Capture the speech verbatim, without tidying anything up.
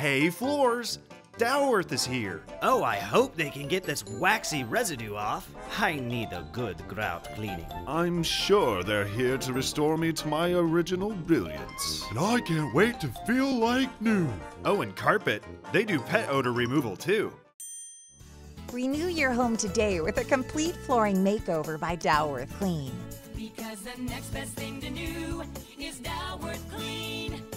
Hey Floors! Dowerth is here. Oh, I hope they can get this waxy residue off. I need a good grout cleaning. I'm sure they're here to restore me to my original brilliance. And I can't wait to feel like new. Oh, and Carpet. They do pet odor removal too. Renew your home today with a complete flooring makeover by Dowerth Clean. Because the next best thing to do is Dowerth Clean.